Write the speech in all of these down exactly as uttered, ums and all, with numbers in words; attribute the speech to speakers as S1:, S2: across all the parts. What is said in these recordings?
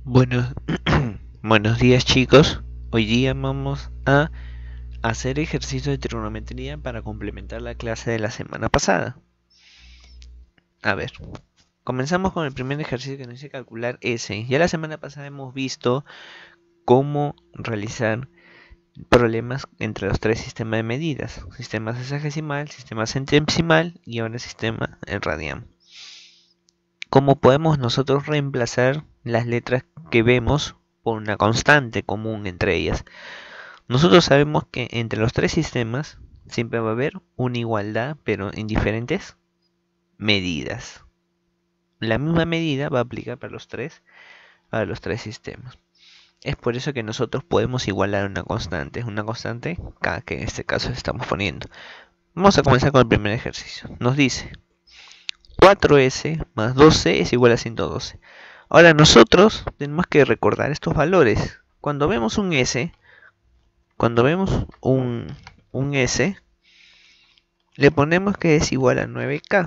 S1: Buenos, buenos días chicos. Hoy día vamos a hacer ejercicio de trigonometría para complementar la clase de la semana pasada. A ver, comenzamos con el primer ejercicio que nos dice calcular S. Ya la semana pasada hemos visto cómo realizar problemas entre los tres sistemas de medidas. Sistema sexagesimal, sistema centesimal y ahora sistema en radian. ¿Cómo podemos nosotros reemplazar las letras que vemos por una constante común entre ellas? Nosotros sabemos que entre los tres sistemas siempre va a haber una igualdad, pero en diferentes medidas. La misma medida va a aplicar para los tres, para los tres sistemas. Es por eso que nosotros podemos igualar una constante, una constante K, que en este caso estamos poniendo. Vamos a comenzar con el primer ejercicio. Nos dice cuatro S más dos C es igual a ciento doce. Ahora nosotros tenemos que recordar estos valores. Cuando vemos un S, cuando vemos un, un S, le ponemos que es igual a nueve K.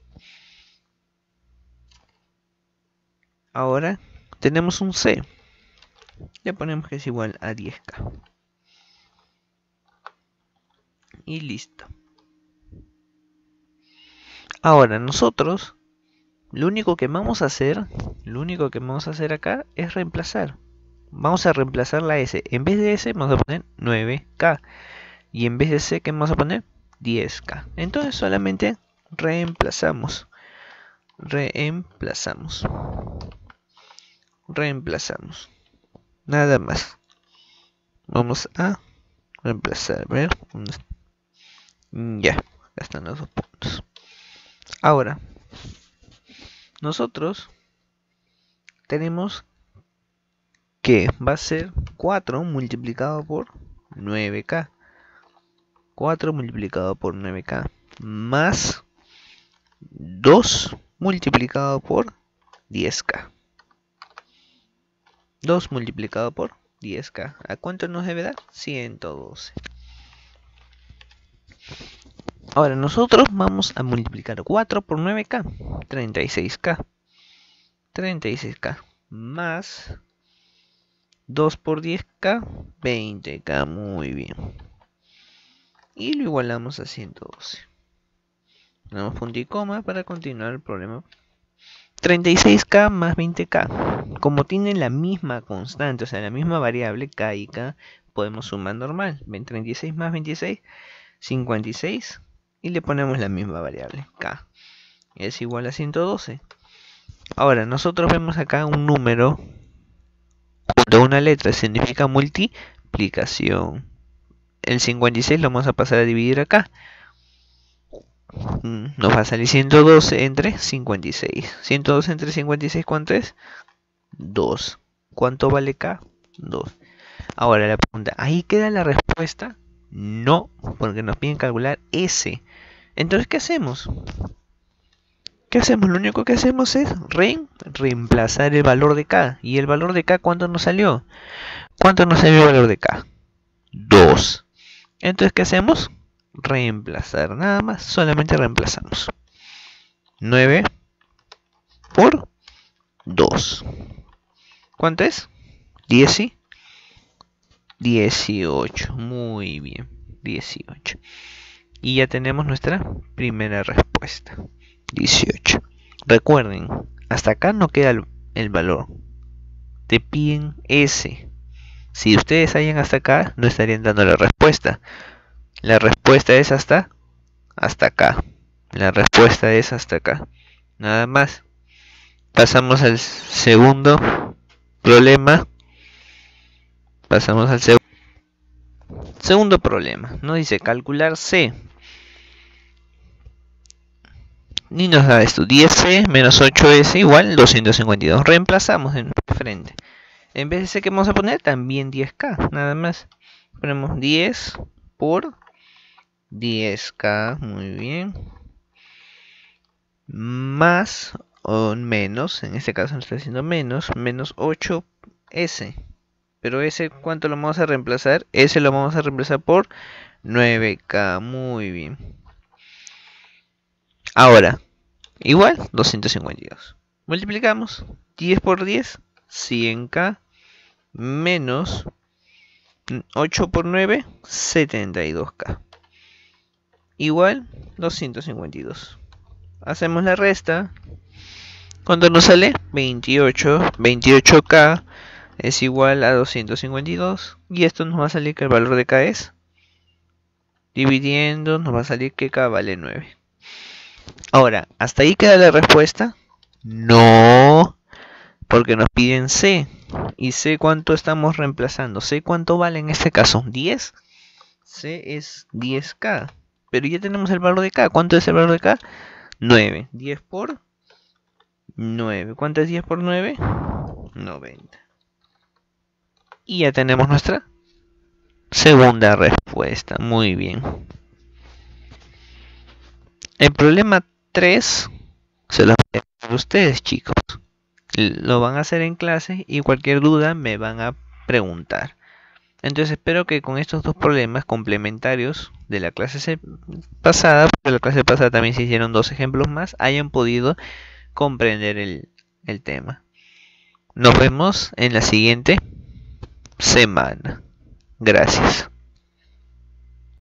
S1: Ahora tenemos un C, le ponemos que es igual a diez K. Y listo. Ahora nosotros, lo único que vamos a hacer, lo único que vamos a hacer acá es reemplazar. Vamos a reemplazar la S. En vez de S vamos a poner nueve K. Y en vez de C, ¿qué vamos a poner? diez K. Entonces solamente reemplazamos. Reemplazamos. Reemplazamos. Nada más. Vamos a reemplazar. A ver. Ya. Acá están los dos puntos. Ahora. Nosotros tenemos que va a ser cuatro multiplicado por nueve K. cuatro multiplicado por nueve K. Más dos multiplicado por diez K. dos multiplicado por diez K. ¿A cuánto nos debe dar? ciento doce. Ahora nosotros vamos a multiplicar cuatro por nueve K. treinta y seis K. treinta y seis K. Más dos por diez K. veinte K. Muy bien. Y lo igualamos a ciento doce. Damos punto y coma para continuar el problema. treinta y seis K más veinte K. Como tienen la misma constante, o sea, la misma variable K y K, podemos sumar normal. treinta y seis más veintiséis, cincuenta y seis. Y le ponemos la misma variable, K. Es igual a ciento doce. Ahora, nosotros vemos acá un número junto a una letra, significa multiplicación. El cincuenta y seis lo vamos a pasar a dividir acá. Nos va a salir ciento doce entre cincuenta y seis. ciento doce entre cincuenta y seis, ¿cuánto es? dos. ¿Cuánto vale K? dos. Ahora la pregunta, ¿ahí queda la respuesta? No, porque nos piden calcular S. Entonces, ¿qué hacemos? ¿Qué hacemos? Lo único que hacemos es re reemplazar el valor de K. ¿Y el valor de K cuánto nos salió? ¿Cuánto nos salió el valor de K? dos. Entonces, ¿qué hacemos? Reemplazar, nada más, solamente reemplazamos. nueve por dos. ¿Cuánto es? diez y dieciocho. Muy bien, dieciocho. Y ya tenemos nuestra primera respuesta, dieciocho. Recuerden, hasta acá no queda el, el valor. Te piden S. Si ustedes hallan hasta acá, no estarían dando la respuesta. La respuesta es hasta, hasta acá. La respuesta es hasta acá. Nada más. Pasamos al segundo problema. Pasamos al seg segundo problema. Nos dice calcular C. Y nos da esto. diez C menos ocho S igual doscientos cincuenta y dos. Reemplazamos en frente. En vez de C, ¿qué vamos a poner? También diez K. Nada más. Ponemos diez por diez K. Muy bien. Más o menos. En este caso nos está haciendo menos. Menos ocho S. Pero ese, ¿cuánto lo vamos a reemplazar? Ese lo vamos a reemplazar por nueve K. Muy bien. Ahora, igual doscientos cincuenta y dos. Multiplicamos diez por diez. cien K menos ocho por nueve, setenta y dos K. Igual doscientos cincuenta y dos. Hacemos la resta. ¿Cuánto nos sale? veintiocho. veintiocho K es igual a doscientos cincuenta y dos. Y esto nos va a salir que el valor de K es, dividiendo, nos va a salir que K vale nueve. Ahora, ¿hasta ahí queda la respuesta? No, porque nos piden C. ¿Y C cuánto estamos reemplazando? ¿C cuánto vale en este caso? ¿diez? C es diez K. Pero ya tenemos el valor de K. ¿Cuánto es el valor de K? nueve. diez por nueve. ¿Cuánto es diez por nueve? noventa. Y ya tenemos nuestra segunda respuesta. Muy bien. El problema tres se lo voy a dejar a ustedes, chicos. Lo van a hacer en clase y cualquier duda me van a preguntar. Entonces espero que con estos dos problemas complementarios de la clase pasada, porque la clase pasada también se hicieron dos ejemplos más, hayan podido comprender el, el tema. Nos vemos en la siguiente semana. Gracias.